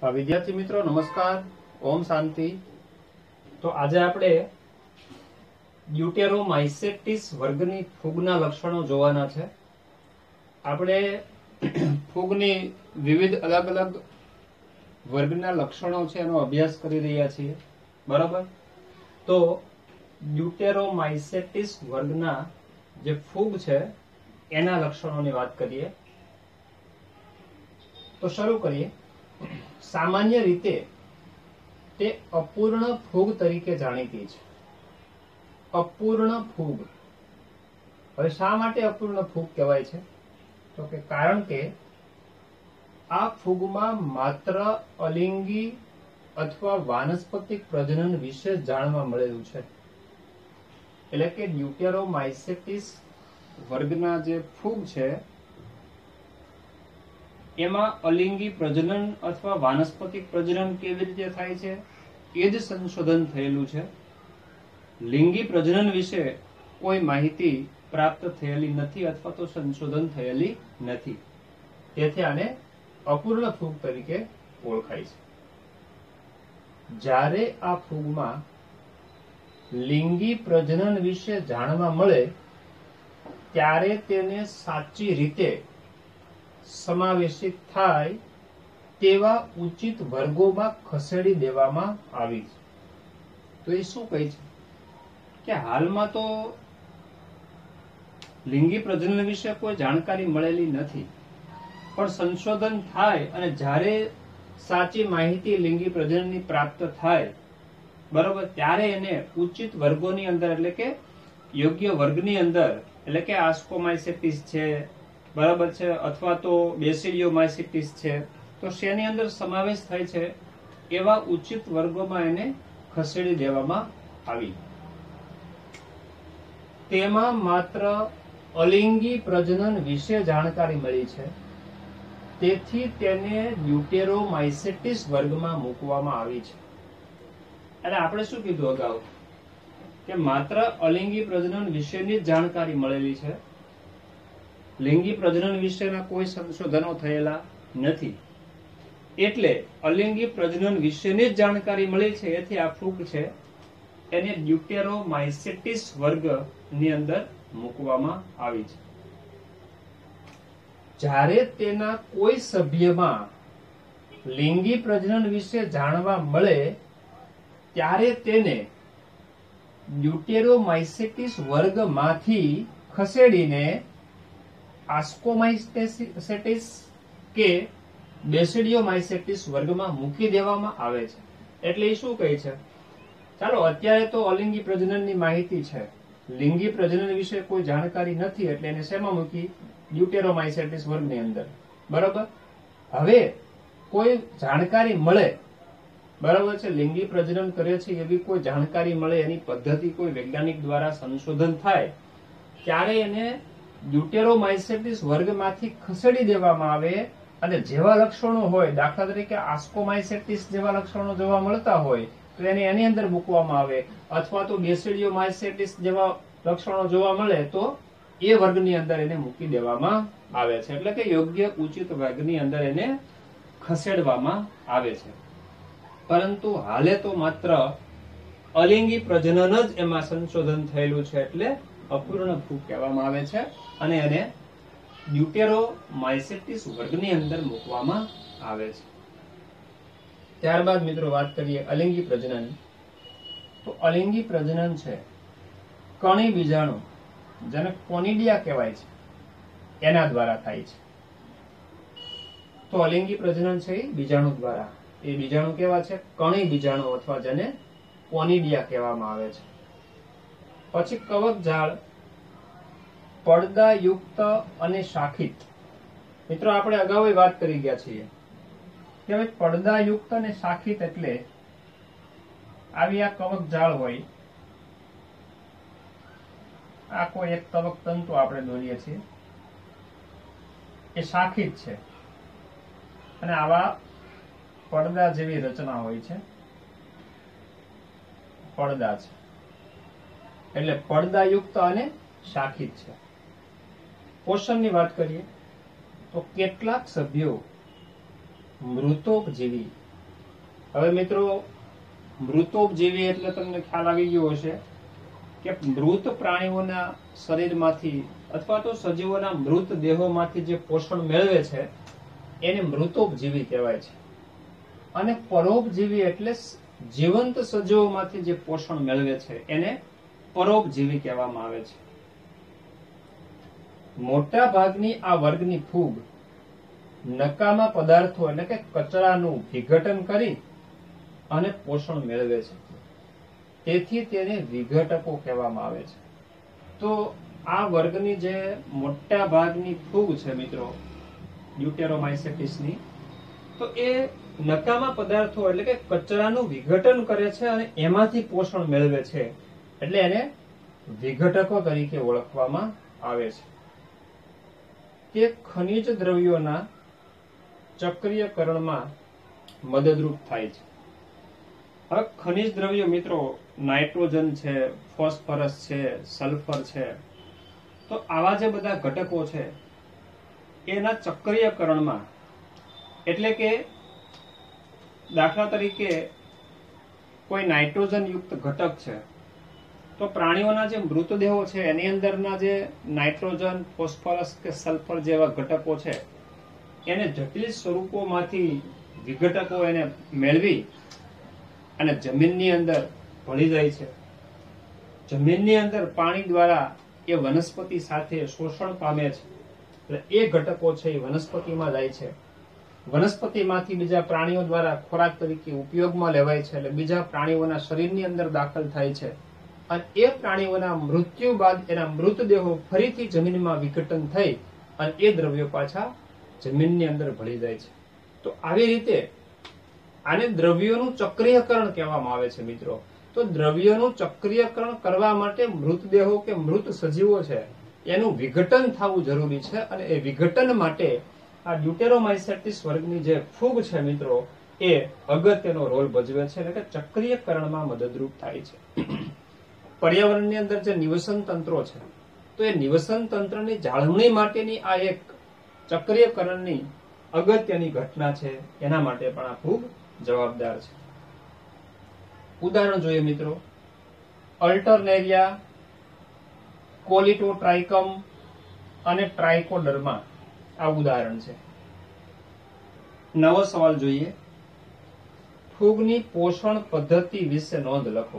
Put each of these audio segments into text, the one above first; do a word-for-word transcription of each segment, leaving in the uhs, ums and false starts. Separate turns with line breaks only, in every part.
વિદ્યાર્થી મિત્રો નમસ્કાર, ઓમ શાંતિ। તો આજે આપણે ડ્યુટેરોમાઇસેટિસ વર્ગની ફૂગના લક્ષણો જોવાના છે। આપણે ફૂગની વિવિધ અલગ અલગ વર્ગના લક્ષણો છે એનો અભ્યાસ કરી રહ્યા છીએ, બરાબર। તો ડ્યુટેરોમાઇસેટિસ વર્ગના જે ફૂગ છે એના લક્ષણોની વાત કરીએ તો શરૂ કરીએ। સામાન્ય રીતે તે અપૂર્ણ ફૂગ તરીકે જાણીતી છે। અપૂર્ણ ફૂગ, હવે શા માટે અપૂર્ણ ફૂગ કહેવાય છે? તો કે કારણ કે આ ફૂગમાં માત્ર અલિંગી અથવા વાનસ્પતિક પ્રજનન વિશે જાણવા મળેલું છે। એટલે કે ડ્યુટેરોમાઇસેટિસ વર્ગના જે ફૂગ છે એમાં અલિંગી પ્રજનન અથવા વાનસ્પતિક પ્રજનન કેવી રીતે થાય છે એ જ સંશોધન થયેલું છે। લિંગી પ્રજનન વિશે કોઈ માહિતી પ્રાપ્ત થયેલી નથી અથવા તો સંશોધન થયેલી નથી, તેથી આને અપૂર્ણ ફૂગ તરીકે ઓળખાય છે। જ્યારે આ ફૂગમાં લિંગી પ્રજનન વિશે જાણવા મળે ત્યારે તેને સાચી રીતે સમાવેશિત થાય તેવા ઉચિત વર્ગોમાં ખસેડી દેવામાં આવી છે। તો એ શું કહે છે કે હાલમાં તો લિંગી પ્રજનન વિશે કોઈ જાણકારી મળેલી નથી, પણ સંશોધન થાય અને જ્યારે સાચી માહિતી લિંગી પ્રજનનની પ્રાપ્ત થાય, બરોબર, ત્યારે એને ઉચિત વર્ગોની અંદર એટલે કે યોગ્ય વર્ગની અંદર એટલે કે આસ્કોમાઇસેટિસ છે, બરાબર છે, અથવા તો બેસિડિયોમાઇસેટિસ છે, તો શેની અંદર સમાવેશ થાય છે એવા ઉચિત વર્ગોમાં એને ખસેડી દેવામાં આવી। તેમાં માત્ર અલિંગી પ્રજનન વિશે જાણકારી મળી છે, તેથી તેને ડ્યુટેરોમાઇસેટિસ વર્ગમાં મૂકવામાં આવી છે। એટલે આપણે શું કીધું અગાઉ કે માત્ર અલિંગી પ્રજનન વિશેની જ જાણકારી મળેલી છે, લિંગી પ્રજનન વિશેના કોઈ સંશોધનો થયેલા નથી, એટલે અલિંગી પ્રજનન વિશેની જ જાણકારી મળી છે, એથી આ ફૂગ છે એને ડ્યુટેરોમાઇસેટિસ વર્ગની અંદર મૂકવામાં આવી છે। જ્યારે તેના કોઈ સભ્યમાં લિંગી પ્રજનન વિશે જાણવા મળે ત્યારે તેને ડ્યુટેરોમાઇસેટિસ વર્ગમાંથી ખસેડીને આસ્કોમાઇસેટિસ કે બેસિડિયોમાઇસેટિસ વર્ગમાં મૂકી દેવામાં આવે છે। એટલે એ શું કહે છે, ચાલો અત્યારે તો અલિંગી પ્રજનનની માહિતી છે, લિંગી પ્રજનન વિશે કોઈ જાણકારી નથી, એટલે એને શેમાં મૂકી? ડ્યુટેરોમાઇસેટિસ વર્ગની અંદર, બરાબર। હવે કોઈ જાણકારી મળે, બરાબર છે, લિંગી પ્રજનન કરે છે એવી કોઈ જાણકારી મળે, એની પદ્ધતિ કોઈ વૈજ્ઞાનિક દ્વારા સંશોધન થાય, ત્યારે એને ડ્યુટેરોમાઇસેટિસ વર્ગમાંથી ખસેડી દેવામાં આવે અને જેવા લક્ષણો હોય, દાખલા તરીકે આસ્કોમાઇસેટિસ જેવા લક્ષણો જોવા મળતા હોય તો એને એની અંદર મૂકવામાં આવે, અથવા તો બેસિડિયોમાઇસેટિસ જેવા લક્ષણો જોવા મળે તો એ વર્ગની અંદર એને મૂકી દેવામાં આવે છે। એટલે કે યોગ્ય ઉચિત વર્ગની અંદર એને ખસેડવામાં આવે છે। પરંતુ હાલે તો માત્ર અલિંગી પ્રજનન જ એમાં સંશોધન થયેલું છે, એટલે અપૂર્ણ ફૂગ કહેવામાં આવે છે અને એને ડ્યુટેરોમાઇસેટિસ વર્ગની અંદર મૂકવામાં આવે છે। ત્યારબાદ મિત્રો વાત કરીએ અલિંગી પ્રજનન। તો અલિંગી પ્રજનન છે કણી બીજાણુ, જેને કોનિડિયા કહેવાય છે, એના દ્વારા થાય છે। તો અલિંગી પ્રજનન છે એ બીજાણુ દ્વારા, એ બીજાણુ કેવા છે? કણી બીજાણુ અથવા જેને કોનિડિયા કહેવામાં આવે છે। પછી કવકજાળ પડદાયુક્ત અને શાખિત। મિત્રો આપણે અગાઉ વાત કરી ગયા છીએ કે હવે પડદાયુક્ત અને શાખિત એટલે આવી આ કવકજાળ હોય, આ કોઈ એક કવક તંતુ આપણે દોરીએ છીએ, એ શાખિત છે અને આવા પડદા જેવી રચના હોય છે, પડદા છે એટલે પડદાયુક્ત અને શાખિત છે। પોષણની વાત કરીએ તો કેટલાક સભ્યો મૃતોપજીવી હવે મિત્રો મૃતોપજીવી એટલે તમને ખ્યાલ આવી ગયો હશે કે મૃત પ્રાણીઓના શરીરમાંથી અથવા તો સજીવોના મૃત દેહોમાંથી જે પોષણ મેળવે છે એને મૃતોપજીવી કહેવાય છે. અને પરોપજીવી એટલે જીવંત સજીવોમાંથી જે પોષણ મેળવે છે એને પરોપજીવી કહેવામાં આવે છે. મોટા ભાગની આ વર્ગની ફૂગ નકામા પદાર્થો એટલે કે કચરાનું વિઘટન કરી અને પોષણ મેળવે છે. તેથી તેને વિઘટકો કહેવામાં આવે છે. તો આ વર્ગની જે મોટા ભાગની ફૂગ છે મિત્રો ડ્યુટેરોમાઇસેટિસની, તો એ નકામા પદાર્થો એટલે કે કચરાનું વિઘટન કરે છે અને એમાંથી પોષણ મેળવે છે, એટલે એને વિઘટકો તરીકે ઓળખવામાં આવે છે. તે ખનિજ દ્રવ્યોના ચક્રીયકરણમાં મદદરૂપ થાય છે. હવે ખનિજ દ્રવ્યો મિત્રો નાઇટ્રોજન છે, ફોસ્ફરસ છે, સલ્ફર છે, તો આવા જે બધા ઘટકો છે એના ચક્રીયકરણમાં, એટલે કે દાખલા તરીકે કોઈ નાઇટ્રોજન યુક્ત ઘટક છે તો પ્રાણીઓના જે મૃતદેહો છે એની અંદરના જે નાઇટ્રોજન, ફોસ્ફરસ કે સલ્ફર જેવા ઘટકો છે એને જટિલ સ્વરૂપોમાંથી વિઘટકો એને મેળવી અને જમીનની અંદર ભળી જાય છે. જમીનની અંદર પાણી દ્વારા એ વનસ્પતિ સાથે શોષણ પામે છે, એટલે એ ઘટકો છે એ વનસ્પતિમાં જાય છે. વનસ્પતિમાંથી બીજા પ્રાણીઓ દ્વારા ખોરાક તરીકે ઉપયોગમાં લેવાય છે, એટલે બીજા પ્રાણીઓના શરીરની અંદર દાખલ થાય છે અને એ પ્રાણીઓના મૃત્યુ બાદ એના મૃતદેહો ફરીથી જમીનમાં વિઘટન થઈ અને એ દ્રવ્યો પાછા જમીનની અંદર ભળી જાય છે. તો આવી રીતે આને દ્રવ્યોનું ચક્રીયકરણ કહેવામાં આવે છે મિત્રો. તો દ્રવ્યોનું ચક્રીયકરણ કરવા માટે મૃતદેહો કે મૃત સજીવો છે એનું વિઘટન થવું જરૂરી છે, અને એ વિઘટન માટે આ ડ્યુટેરોમાઇસેટિસ વર્ગની જે ફૂગ છે મિત્રો એ અગત્યનો રોલ ભજવે છે, એટલે કે ચક્રીયકરણમાં મદદરૂપ થાય છે. પર્યાવરણની અંદર જે નિવસન તંત્રો છે તો એ નિવસન તંત્રની જાળવણી માટેની આ એક ચક્રીયકરણની અગત્યની ઘટના છે, એના માટે પણ આ ફૂગ જવાબદાર છે. ઉદાહરણ જોઈએ મિત્રો, અલ્ટરનેરિયા, કોલિટોટ્રાઇકમ અને ટ્રાઇકોડર્મા આ ઉદાહરણ છે. નવો સવાલ જોઈએ, ફૂગની પોષણ પદ્ધતિ વિશે નોંધ લખો.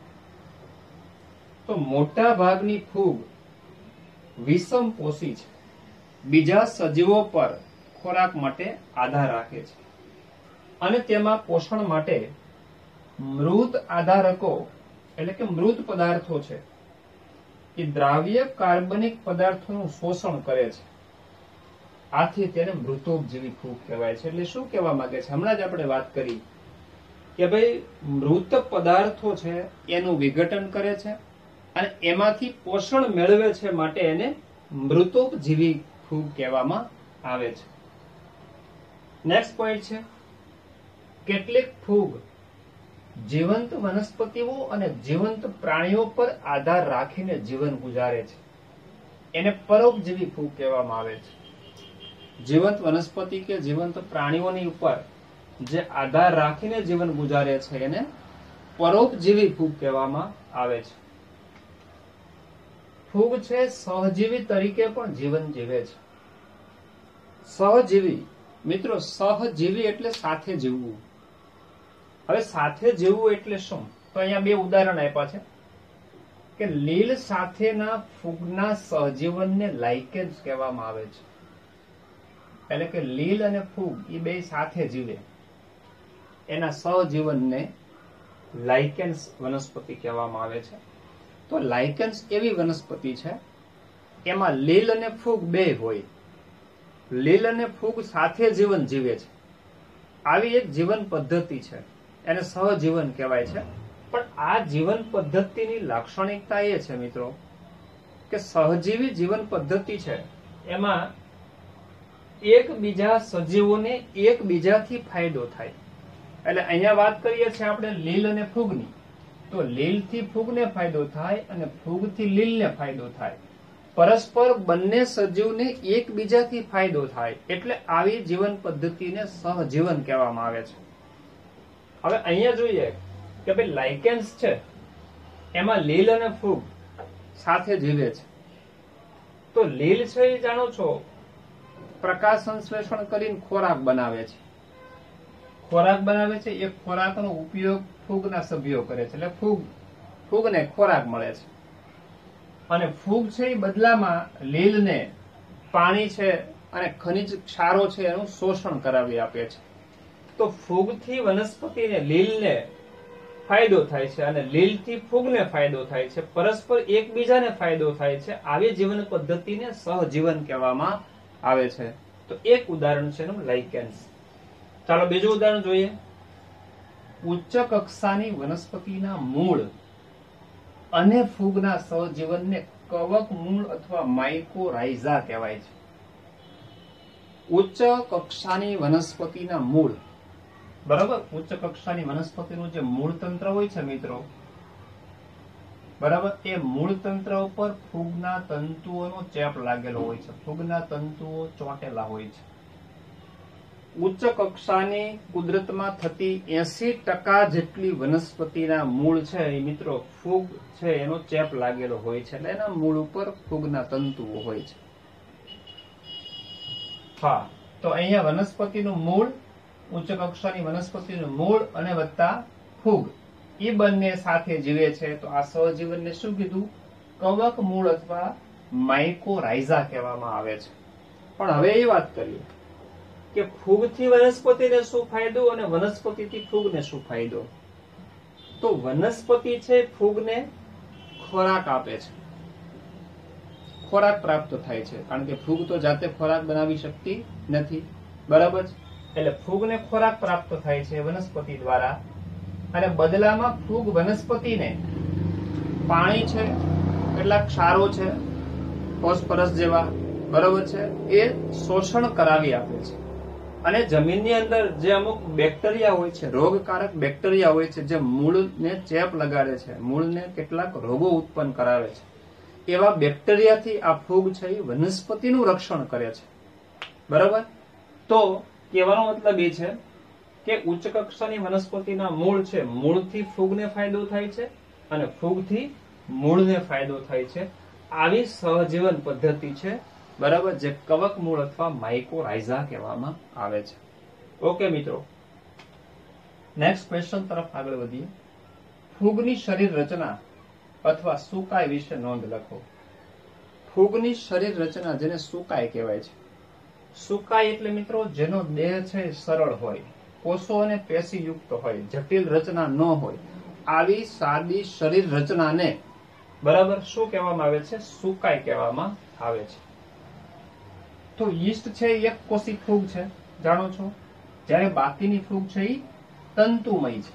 તો મોટા ભાગની ફૂગ વિષમ પોષી છે, બીજા સજીવો પર ખોરાક માટે આધાર રાખે છે અને તેમાં પોષણ માટે મૃત આધારકો એટલે કે મૃત પદાર્થો છે એ દ્રાવ્ય કાર્બનિક પદાર્થોનું શોષણ કરે છે. આથી તેને મૃતોપજીવી ફૂગ કહેવાય છે. એટલે શું કહેવા માંગે છે, હમણાં જ આપણે વાત કરી કે ભાઈ મૃત પદાર્થો છે એનું વિઘટન કરે છે અને એમાંથી પોષણ મેળવે છે, માટે એને મૃતોપજીવી ફૂગ કહેવામાં આવે છે. નેક્સ્ટ પોઈન્ટ છે, કેટલીક ફૂગ જીવંત વનસ્પતિઓ અને જીવંત પ્રાણીઓ પર આધાર રાખીને જીવન ગુજારે છે, એને પરોપજીવી ફૂગ કહેવામાં આવે છે. જીવંત વનસ્પતિ કે જીવંત પ્રાણીઓની ઉપર જે આધાર રાખીને જીવન ગુજારે છે એને પરોપજીવી ફૂગ કહેવામાં આવે છે. ફૂગ છે સહજીવી તરીકે પણ જીવન જીવે છે. સહજીવી મિત્રો, સહજીવી એટલે સાથે જીવવું. હવે સાથે જીવવું એટલે શું, તો અહીંયા બે ઉદાહરણ આપ્યા છે કે લીલ સાથેના ફૂગના સહજીવનને લાઇકેન્સ કહેવામાં આવે છે. એટલે કે લીલ અને ફૂગ એ બે સાથે જીવે એના સહજીવનને લાઇકેન્સ વનસ્પતિ કહેવામાં આવે છે. તો લાઇકેન્સ એવી વનસ્પતિ છે એમાં લીલ અને ફૂગ બે હોય, લીલ અને ફૂગ સાથે જીવન જીવે છે. આવી એક જીવન પદ્ધતિ છે, એને સહજીવન કહેવાય છે. પણ આ જીવન પદ્ધતિની લાક્ષણિકતા એ છે મિત્રો કે સહજીવી જીવન પદ્ધતિ છે એમાં એકબીજા સજીવોને એકબીજાથી ફાયદો થાય. એટલે અહીંયા વાત કરીએ છીએ આપણે લીલ અને ફૂગની, તો લીલથી ફૂગને ફાયદો થાય અને ફૂગથી લીલને ફાયદો થાય. પરસ્પર બંને સજીવને એકબીજાથી ફાયદો થાય, એટલે આવી જીવન પદ્ધતિને સહજીવન કહેવામાં આવે છે. હવે અહીંયા જોઈએ કે ભાઈ લાઇકેન્સ છે એમાં લીલ અને ફૂગ સાથે જીવે છે. તો લીલ છે એ જાણો છો પ્રકાશ સંશ્લેષણ કરીને ખોરાક બનાવે છે. ખોરાક બનાવે છે એ ખોરાકનો ઉપયોગ ફૂગના સભ્યો કરે છે, એટલે ફૂગ ફૂગને ખોરાક મળે છે. અને ફૂગ છે એ બદલામાં લીલને પાણી છે અને ખનિજ ક્ષારો છે એનું શોષણ કરાવી આપે છે. તો ફૂગથી વનસ્પતિને લીલને ફાયદો થાય છે અને લીલથી ફૂગને ફાયદો થાય છે. પરસ્પર એકબીજાને ફાયદો થાય છે. આવી જીવન પદ્ધતિને સહજીવન કહેવામાં આવે છે. તો એક ઉદાહરણ છે એનું લાઇકેન્સ. ચાલો બીજું ઉદાહરણ જોઈએ. ઉચ્ચ કક્ષાની વનસ્પતિના મૂળ અને ફૂગના સહજીવનને કવક મૂળ અથવા માઇકોરાઇઝા કહેવાય છે. ઉચ્ચ કક્ષાની વનસ્પતિના મૂળ, બરાબર, ઉચ્ચ કક્ષાની વનસ્પતિનું જે મૂળ તંત્ર હોય છે મિત્રો, બરાબર, એ મૂળ તંત્ર ઉપર ફૂગના તંતુઓનો ચેપ લાગેલો હોય છે. ફૂગના તંતુઓ ચોંટેલા હોય છે. ઉચ્ચ કક્ષાની કુદરતમાં થતી એસી ટકા જેટલી વનસ્પતિના મૂળ છે એ મિત્રો ફૂગ છે એનો ચેપ લાગેલો હોય છે, એટલે એના મૂળ ઉપર ફૂગના તંતુઓ હોય છે. હા, તો અહીંયા વનસ્પતિનું મૂળ, ઉચ્ચ કક્ષાની વનસ્પતિનું મૂળ અને વત્તા ફૂગ એ બંને સાથે જીવે છે. તો આ સહજીવનને શું કીધું? કવક મૂળ અથવા માઇકોરાઇઝા કહેવામાં આવે છે. પણ હવે એ વાત કરીએ કે ફૂગથી વનસ્પતિને શું ફાયદો અને વનસ્પતિથી ફૂગને શું ફાયદો. તો વનસ્પતિ છે ફૂગને ખોરાક આપે છે, ખોરાક પ્રાપ્ત થાય છે, કારણ કે ફૂગ તો જાતે ખોરાક બનાવી શકતી નથી, બરાબર છે. એટલે ફૂગને ખોરાક પ્રાપ્ત થાય છે વનસ્પતિ દ્વારા, અને બદલામાં ફૂગ વનસ્પતિને પાણી છે, કેટલાક ક્ષારો છે, ફોસ્ફરસ જેવા, બરાબર છે, એ શોષણ કરાવી આપે છે. અને જમીનની અંદર જે અમુક બેક્ટેરિયા હોય છે, રોગકારક બેક્ટેરિયા હોય છે, જે મૂળને ચેપ લગાડે છે, મૂળને કેટલાક રોગો ઉત્પન્ન કરાવે છે, એવા બેક્ટેરિયાથી આ ફૂગ છે એ વનસ્પતિનું રક્ષણ કરે છે, બરાબર. તો કહેવાનો મતલબ એ છે કે ઉચ્ચ કક્ષાની વનસ્પતિના મૂળ છે, મૂળથી ફૂગને ફાયદો થાય છે અને ફૂગથી મૂળને ફાયદો થાય છે. આવી સહજીવન પદ્ધતિ છે, બરાબર, જે કવક મૂળ અથવા માઇકોરાઇઝા કહેવામાં આવે છે. ઓકે મિત્રો, નેક્સ્ટ ક્વેશ્ચન તરફ આગળ વધીએ. ફૂગની શરીર રચના અથવા સુકાય વિશે નોંધ લખો. ફૂગની શરીર રચના, જેને સુકાય કહેવાય છે. સુકાય એટલે મિત્રો જેનો દેહ છે સરળ હોય, કોષો અને પેશી યુક્ત હોય, જટિલ રચના ન હોય, આવી સાદી શરીર રચનાને, બરાબર, શું કહેવામાં આવે છે? સુકાય કહેવામાં આવે છે. તો યીસ્ટ છે એક કોષી ફૂગ છે, જાણો છો, જ્યારે બાકીની ફૂગ છે એ તંતુમય છે.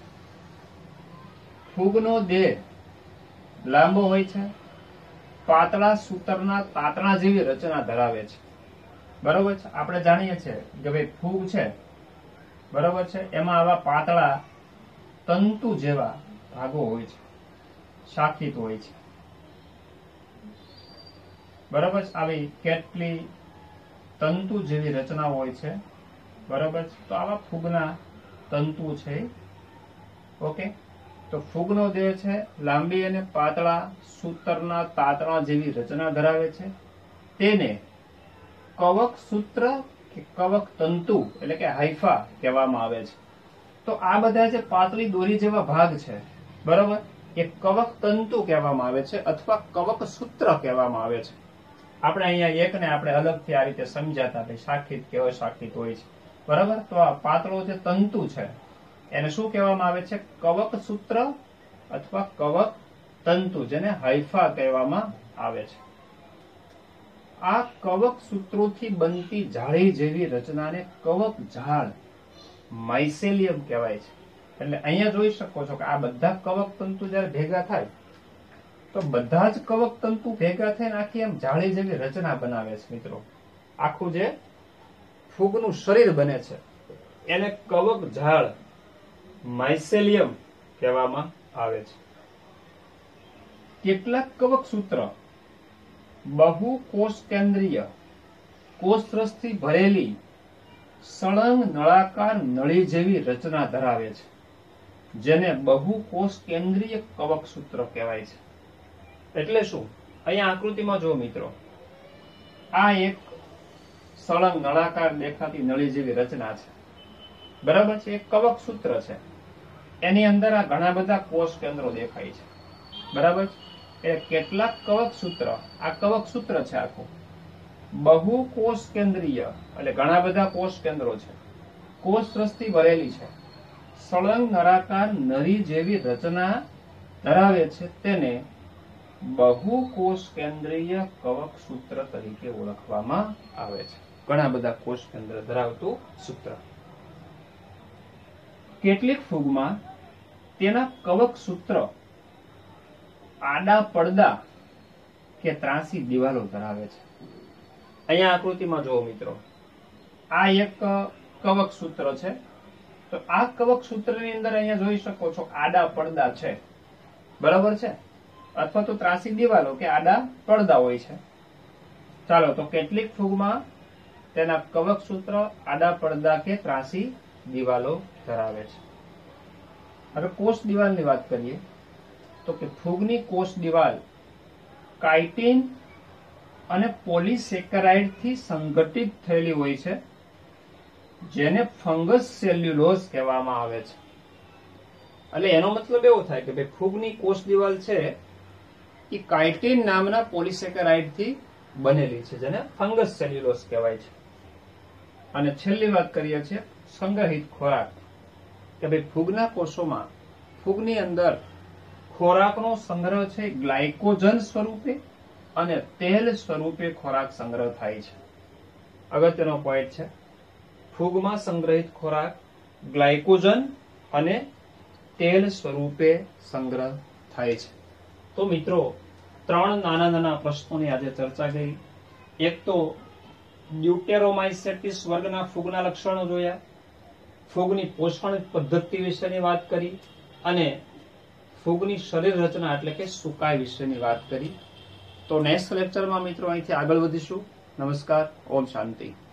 ફૂગનો દેહ લાંબો હોય છે, પાતળા સૂતરના તાતણા જેવી રચના ધરાવે છે, બરોબર છે. આપણે જાણીએ છીએ કે ભાઈ ફૂગ છે, બરોબર છે, એમાં આવા પાતળા તંતુ જેવા ભાગો હોય છે, શાખિત હોય છે, બરોબર. આવી કેટલી તંતુ જેવી રચના હોય છે, બરોબર. તો આવા ફૂગના તંતુ છે. ઓકે, તો ફૂગનો દેહ છે લાંબી અને પાતળા સૂતરના તાતણા જેવી રચના ધરાવે છે. તેને કવક સૂત્ર કે કવક તંતુ એટલે કે હાઇફા કહેવામાં આવે છે. તો આ બધા જે પાતળી દોરી જેવા ભાગ છે, બરોબર, એ કવક તંતુ કહેવામાં આવે છે અથવા કવક સૂત્ર કહેવામાં આવે છે. આપણે અહીંયા એકને આપણે અલગથી આ રીતે સમજાતા, ભાઈ શાખિત કે અશાખિત હોય છે, બરાબર. તો આ પાતળો જે તંતુ છે એને શું કહેવામાં આવે છે? કવક સૂત્ર અથવા કવક તંતુ, જેને હાઇફા કહેવામાં આવે છે. આ કવક સૂત્રોથી બનતી જાળી જેવી રચનાને કવક જાળ, માઇસેલિયમ કહેવાય છે. એટલે અહીંયા જોઈ શકો છો કે આ બધા કવક તંતુ જયારે ભેગા થાય તો બધા જ કવક તંતુ ભેગા થઈને આખી એમ જાળી જેવી રચના બનાવે છે મિત્રો. આખું જે ફૂગનું શરીર બને છે એને કવક જાળ, માઇસેલિયમ કહેવામાં આવે છે. કેટલાક કવક સૂત્ર બહુ કોષ કેન્દ્રીય કોષરસથી ભરેલી સળંગ નળાકાર નળી જેવી રચના ધરાવે છે. જેને બહુકોષ કેન્દ્રીય કવક સૂત્ર કહેવાય છે. એટલે શું? અહીંયા આકૃતિમાં જો મિત્રો, આ એક સળંગ નળાકાર દેખાતી નળી જેવી રચના છે, બરાબર છે. એક કવક સૂત્ર છે, એની અંદર આ ઘણા બધા કોષ કેન્દ્રો દેખાય છે, બરાબર છે. એ કેટલાક કવક સૂત્ર, આ કવક સૂત્ર છે આખું, બહુકોષ કેન્દ્રીય એટલે ઘણા બધા કોષ કેન્દ્રો છે, કોષ રસથી ભરેલી છે, સળંગ નળાકાર નળી જેવી રચના ધરાવે છે, તેને બહુકોષ કેન્દ્રીય કવક સૂત્ર તરીકે ઓળખવામાં આવે છે. ઘણા બધા કોષ કેન્દ્ર ધરાવતું સૂત્ર. કેટલીક ફૂગમાં તેના કવક સૂત્ર આડા પડદા કે ત્રાંસી દિવાલો ધરાવે છે. અહીંયા આકૃતિમાં જુઓ મિત્રો, આ એક કવક સૂત્ર છે. તો આ કવક સૂત્રની અંદર અહીંયા જોઈ શકો છો આડા પડદા છે, બરાબર છે, અથવા તો ત્રાંસી દિવાલો કે આડા પડદા હોય છે. ચાલો, તો કેટલીક ફૂગમાં તેના કવક સૂત્ર આડા પડદા કે ત્રાંસી દિવાલો ધરાવે છે. હવે કોષ દિવાલની વાત કરીએ તો કે ફૂગની કોષ દિવાલ કાઇટિન અને પોલિસેકેરાઇડ થી સંગઠિત થયેલી હોય છે, જેને ફંગસ સેલ્યુલોઝ કહેવામાં આવે છે. એટલે એનો મતલબ એવો થાય કે ભાઈ ફૂગની કોષ દિવાલ છે એ કાઇટિન નામના પોલિસેકેરાઇડ થી બનેલી છે, જેને ફંગસ સેલ્યુલોઝ કહેવાય છે. અને છેલ્લી વાત કરીએ છીએ સંગ્રહિત ખોરાક, કે ભાઈ ફૂગના કોષોમાં, ફૂગની અંદર ખોરાકનો સંગ્રહ છે ગ્લાયકોજન સ્વરૂપે અને તેલ સ્વરૂપે ખોરાક સંગ્રહ થાય છે. અગત્યનો પોઈન્ટ છે, ફૂગમાં સંગ્રહિત ખોરાક ગ્લાયકોજન અને તેલ સ્વરૂપે સંગ્રહ થાય છે. તો મિત્રો, ત્રણ નાના નાના પ્રશ્નોની આજે ચર્ચા કરી. એક તો ડ્યુટેરોમાઇસેટિસ વર્ગના ફૂગના લક્ષણો જોયા, ફૂગની પોષણ પદ્ધતિ વિશેની વાત કરી અને ફૂગની શરીર રચના એટલે કે સુકાય વિશેની વાત કરી. તો નેક્સ્ટ લેક્ચરમાં મિત્રો અહીંથી આગળ વધીશું. નમસ્કાર, ઓમ શાંતિ.